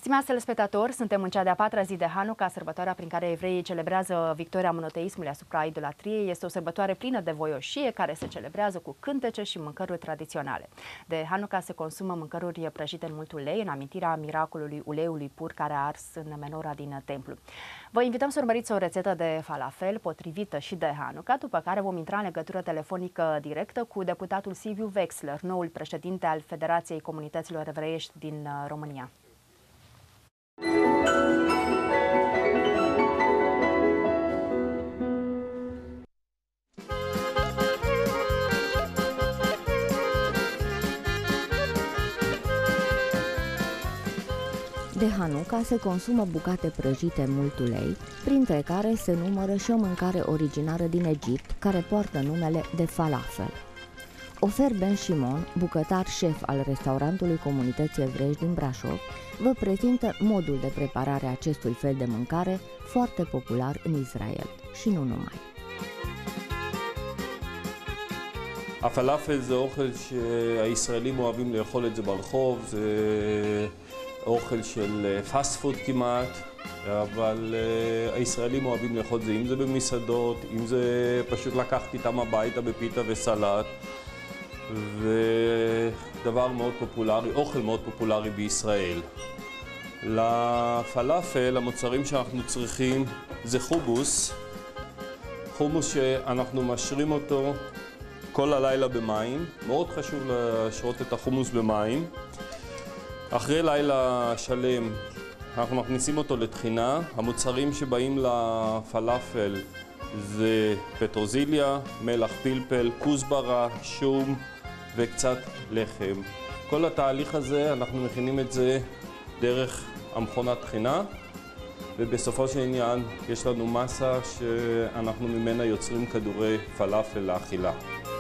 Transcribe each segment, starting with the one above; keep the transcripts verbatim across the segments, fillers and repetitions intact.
Stimați telespectatori, suntem în cea de-a patra zi de Hanuca, sărbătoarea prin care evreii celebrează victoria monoteismului asupra idolatriei. Este o sărbătoare plină de voioșie care se celebrează cu cântece și mâncăruri tradiționale. De Hanuca se consumă mâncăruri prăjite în mult ulei, în amintirea miracolului uleiului pur care a ars în menora din templu. Vă invităm să urmăriți o rețetă de falafel potrivită și de Hanuca, după care vom intra în legătură telefonică directă cu deputatul Silviu Wexler, noul președinte al Federației Comunităților Evreiești din România. De Hanuca se consumă bucate prăjite în mult ulei, printre care se numără și o mâncare originară din Egipt, care poartă numele de falafel. Ofer Ben Shimon, bucătar șef al restaurantului Comunității Evreiești din Brașov, vă prezintă modul de preparare a acestui fel de mâncare, foarte popular în Israel și nu numai. הפלאפל זה אוכל שהישראלים אוהבים לאכול את זה ברחוב, זה אוכל של פאסט פוד כמעט, אבל הישראלים אוהבים לאכול את זה, אם זה במסעדות, אם זה פשוט לקחת איתם הביתה בפיתה וסלט, ודבר מאוד פופולרי, אוכל מאוד פופולרי בישראל. לפלאפל, המוצרים שאנחנו צריכים זה חומוס, חומוס שאנחנו משרים אותו כל הלילה במים, מאוד חשוב לשרות את החומוס במים. אחרי לילה שלם אנחנו מכניסים אותו לתחינה. המוצרים שבאים לפלאפל זה פטרוזיליה, מלח פלפל, כוסברה, שום וקצת לחם. כל התהליך הזה אנחנו מכינים את זה דרך המכונת טחינה, ובסופו של עניין יש לנו מסה שאנחנו ממנה יוצרים כדורי פלאפל לאכילה.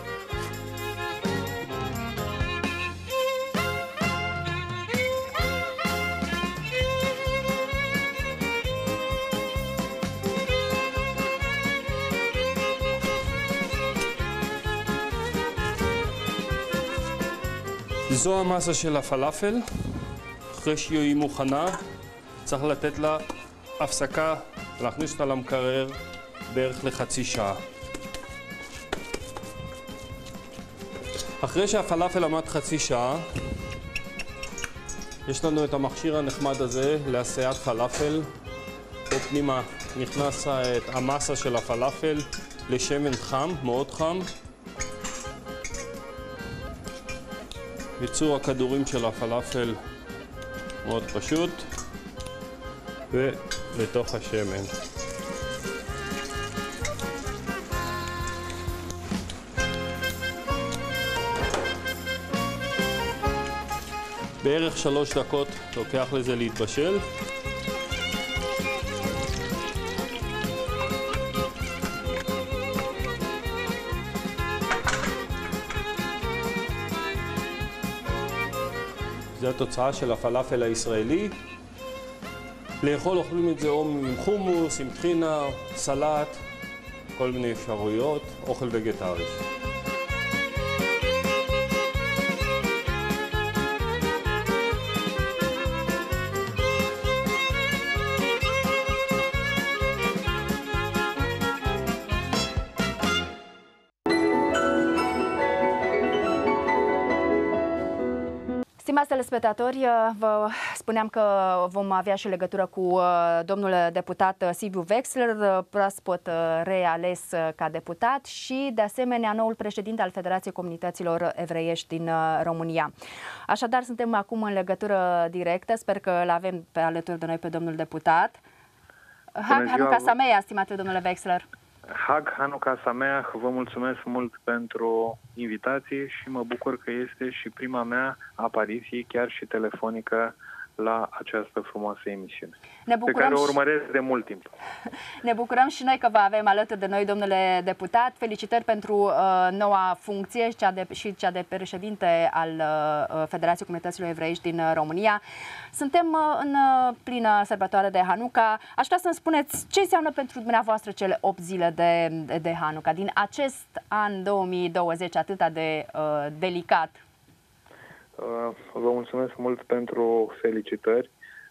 זו המסה של הפלאפל. אחרי שהיא מוכנה, צריך לתת לה הפסקה, להכניס אותה למקרר בערך לחצי שעה. אחרי שהפלאפל עמד חצי שעה, יש לנו את המכשיר הנחמד הזה לעשיית פלאפל. פה פנימה נכנס את המסה של הפלאפל לשמן חם, מאוד חם. ייצור הכדורים של הפלאפל מאוד פשוט, ולתוך השמן. בערך שלוש דקות לוקח לזה להתבשל. זו התוצאה של הפלאפל הישראלי. לאכול אוכלים את זה או עם חומוס, עם טחינה, סלט, כל מיני אפשרויות, אוכל וגטרי. Stimați telespectatori, vă spuneam că vom avea și legătură cu domnul deputat Silviu Wexler, proaspăt reales ca deputat și, de asemenea, noul președinte al Federației Comunităților Evreiești din România. Așadar, suntem acum în legătură directă. Sper că îl avem pe alături de noi pe domnul deputat. Hag Hanuca Sameach, stimate domnule Wexler. Hag Hanuca Sameach, vă mulțumesc mult pentru invitație și mă bucur că este și prima mea apariție, chiar și telefonică, la această frumoasă emisiune, ne pe care o urmăresc și... de mult timp. Ne bucurăm și noi că vă avem alături de noi, domnule deputat. Felicitări pentru uh, noua funcție și cea, de, și cea de președinte al uh, Federației Comunităților Evreiești din uh, România. Suntem uh, în uh, plină sărbătoare de Hanuca. Aș vrea să-mi spuneți ce înseamnă pentru dumneavoastră cele opt zile de, de, de Hanuca, din acest an două mii douăzeci atât de uh, delicat. Vă mulțumesc mult pentru felicitări.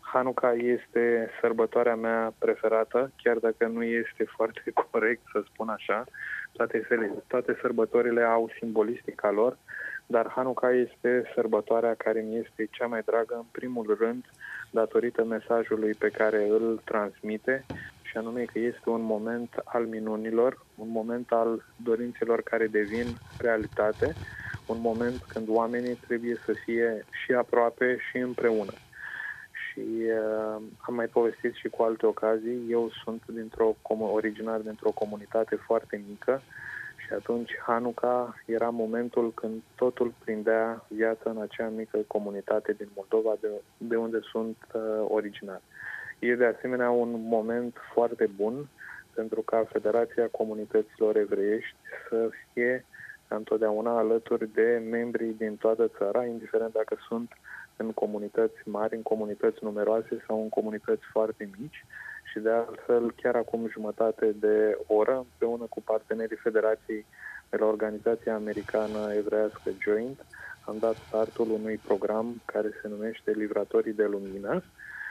Hanukkah este sărbătoarea mea preferată, chiar dacă nu este foarte corect să spun așa. Toate, toate sărbătorile au simbolistica lor, dar Hanukkah este sărbătoarea care mi este cea mai dragă, în primul rând, datorită mesajului pe care îl transmite, și anume că este un moment al minunilor, un moment al dorințelor care devin realitate, un moment când oamenii trebuie să fie și aproape și împreună. Și uh, am mai povestit și cu alte ocazii, eu sunt dintr-o, originar dintr-o comunitate foarte mică și atunci Hanukkah era momentul când totul prindea viață în acea mică comunitate din Moldova, de, de unde sunt uh, originar. E de asemenea un moment foarte bun pentru ca Federația Comunităților Evreiești să fie întotdeauna alături de membrii din toată țara, indiferent dacă sunt în comunități mari, în comunități numeroase sau în comunități foarte mici. Și de altfel, chiar acum jumătate de oră, împreună cu partenerii Federației de la Organizația Americană Evreiască Joint, am dat startul unui program care se numește Livratorii de Lumină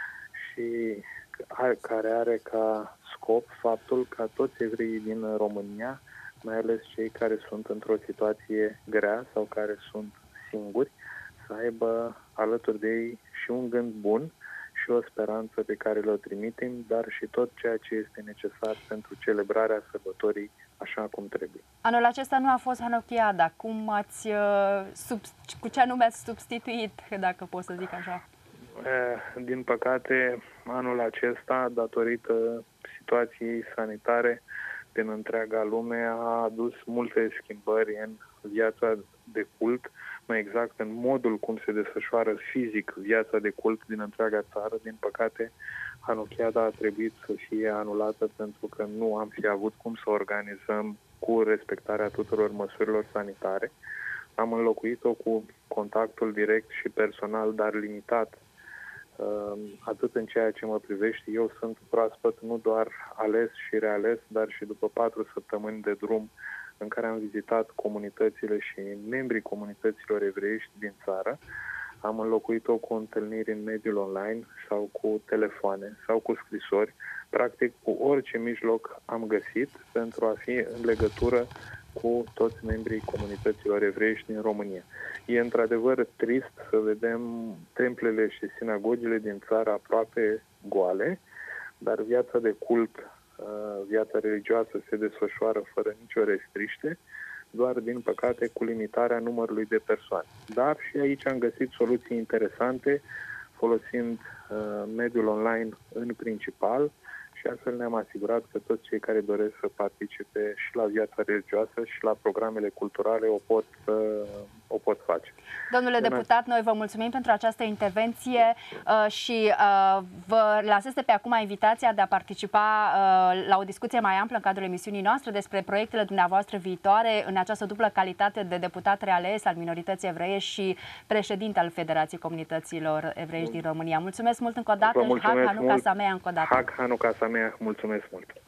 și care are ca scop faptul ca toți evreii din România, mai ales cei care sunt într-o situație grea sau care sunt singuri, să aibă alături de ei și un gând bun și o speranță pe care le-o trimitem, dar și tot ceea ce este necesar pentru celebrarea sărbătorii așa cum trebuie. Anul acesta nu a fost Hanukkah, cum ați, sub, cu ce anume ați substituit, dacă pot să zic așa? Din păcate, anul acesta, datorită situației sanitare din întreaga lume, a adus multe schimbări în viața de cult, mai exact în modul cum se desfășoară fizic viața de cult din întreaga țară. Din păcate, Hanukkah a trebuit să fie anulată pentru că nu am fi avut cum să organizăm cu respectarea tuturor măsurilor sanitare. Am înlocuit-o cu contactul direct și personal, dar limitat, atât în ceea ce mă privește. Eu sunt proaspăt nu doar ales și reales, dar și după patru săptămâni de drum în care am vizitat comunitățile și membrii comunităților evreiești din țară, am înlocuit-o cu întâlniri în mediul online sau cu telefoane sau cu scrisori, practic cu orice mijloc am găsit pentru a fi în legătură cu toți membrii comunităților evreiești din România. E într-adevăr trist să vedem templele și sinagogile din țară aproape goale, dar viața de cult, viața religioasă se desfășoară fără nicio restriște, doar, din păcate, cu limitarea numărului de persoane. Dar și aici am găsit soluții interesante, folosind uh, mediul online în principal, și astfel ne-am asigurat că toți cei care doresc să participe și la viața religioasă și la programele culturale o pot, uh, o pot face. Domnule deputat, noi vă mulțumim pentru această intervenție uh, și uh, vă lasez de pe acum invitația de a participa uh, la o discuție mai amplă în cadrul emisiunii noastre despre proiectele dumneavoastră viitoare în această dublă calitate de deputat reales al minorității evreie și președinte al Federației Comunităților Evreiești din România. Mulțumesc mult încă o dată. Vă mulțumesc Hag Hanukkah Sameach încă o dată. Hag Hanukkah Sameach, mulțumesc mult.